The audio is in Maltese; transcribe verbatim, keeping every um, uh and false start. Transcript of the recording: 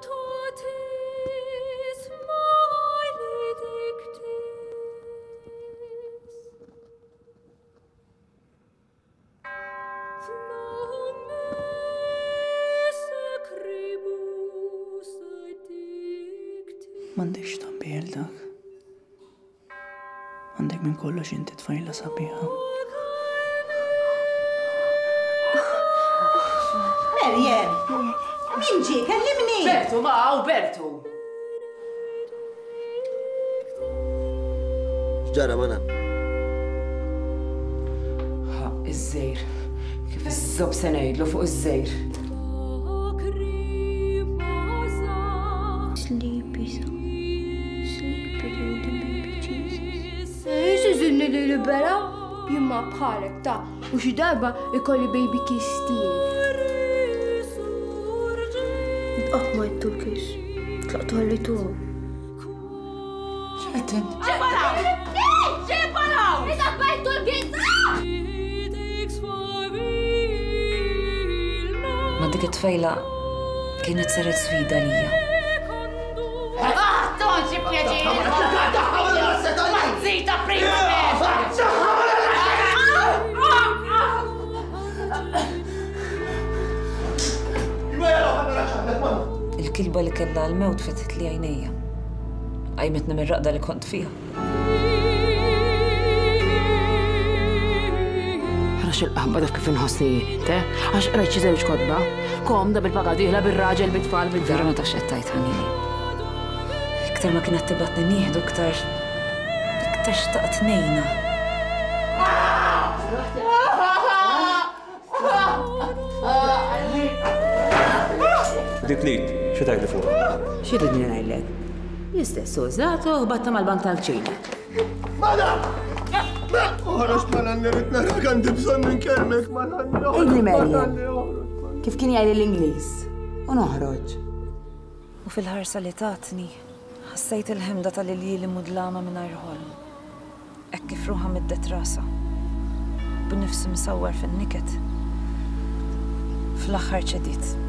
M'għandekx tabbieħ dak. Għandek minn kollox inti tfajla sabiħa. Merjen, min ġie kellimni? Bertu, ma' Bertu. X'ġara mana? Ha, iż-żejr. Kif iż-żob se ngħidlu fuq iż-żejr. Sleepy, so. Sleepy, little baby Jesus. Eħx iżinni li libera? Jimma bħalek ta' u xi darba ikolli baby kiss tiegħi. Qatt ma jittu l-kiss. Tlaqtu ħallejtu. X'qed Ġibaraw! Ġibaraw! Ida bajtu l-kiss! Ma dik it-tfajla kienet saret sfida lija. Tonċi pjaċir! Mazzita prima Il-kilba li kellha l-mewt fetħet li għajnejja. Għajmetni minn raqda li kont fiha. Ħarax il-qahba daf kif inħossni te? Għax rajt xi żewġ kotba. Komda bil-paga dieħla bil-raġel bit-tfal bil-dar. Vera ma tafx qed tajt ħanini. Iktar ma kienet tibatni nieħdu iktar iktar xtaqt ngħinha. Dik li, xi tgħidli fuq? Xi ridni ngħidlek? Jistess użatu batta mal-bank tal-ċina. Madam! Oħroġ mal-għanni rrit narak għandi bżonn minn kelmek mal-għanni. Igli Merjen. Kif kien jgħid l-Ingliż? U noħroġ. U fil-ħarsa li tatni, ħassejt il-ħemda tal-iljili mudlama mingħajr ħolm. Hekk kif ruħha middet rasa. B'nifsi msawwar fin-niket. Fl-aħħar ċedit.